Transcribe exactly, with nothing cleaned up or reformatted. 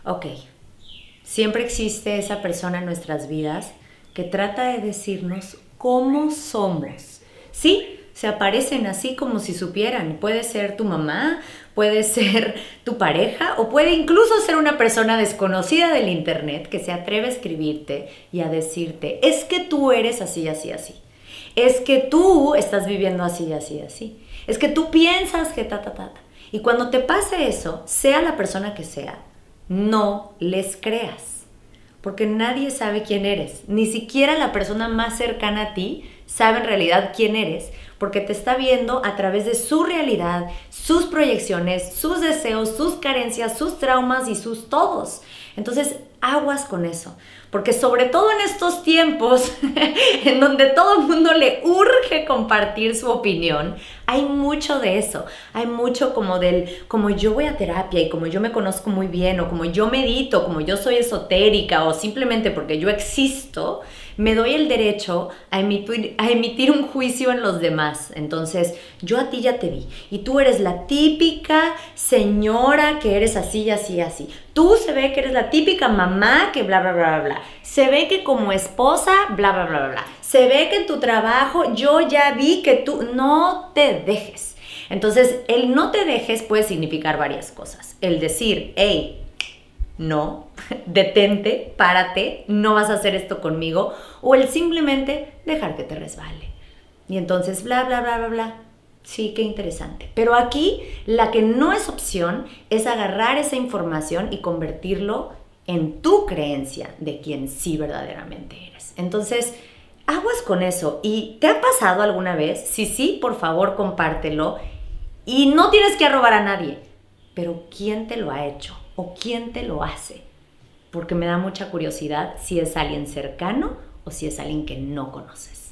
Ok, siempre existe esa persona en nuestras vidas que trata de decirnos cómo somos. Sí, se aparecen así como si supieran. Puede ser tu mamá, puede ser tu pareja o puede incluso ser una persona desconocida del internet que se atreve a escribirte y a decirte, es que tú eres así, así, así. Es que tú estás viviendo así, así, así. Es que tú piensas que ta, ta, ta, ta. Y cuando te pase eso, sea la persona que sea, no les creas. Porque nadie sabe quién eres. Ni siquiera la persona más cercana a ti sabe en realidad quién eres, porque te está viendo a través de su realidad, sus proyecciones, sus deseos, sus carencias, sus traumas y sus todos. Entonces, aguas con eso. Porque sobre todo en estos tiempos en donde todo el mundo le urge compartir su opinión, hay mucho de eso. Hay mucho como del, como yo voy a terapia y como yo me conozco muy bien, o como yo medito, como yo soy esotérica, o simplemente porque yo existo, me doy el derecho a emitir, a emitir un juicio en los demás. Entonces, yo a ti ya te vi y tú eres la típica señora que eres así, así, así. Tú se ve que eres la típica mamá que bla, bla, bla, bla. Se ve que como esposa, bla, bla, bla, bla, bla. Se ve que en tu trabajo yo ya vi que tú no te dejes. Entonces, el no te dejes puede significar varias cosas. El decir, hey, no, detente, párate, no vas a hacer esto conmigo, o el simplemente dejar que te resbale. Y entonces, bla, bla, bla, bla, bla. Sí, qué interesante. Pero aquí la que no es opción es agarrar esa información y convertirlo en tu creencia de quien sí verdaderamente eres. Entonces, aguas con eso. ¿Y te ha pasado alguna vez? Si sí, por favor, compártelo. Y no tienes que arrobar a nadie. Pero ¿quién te lo ha hecho? ¿O quién te lo hace? Porque me da mucha curiosidad si es alguien cercano o si es alguien que no conoces.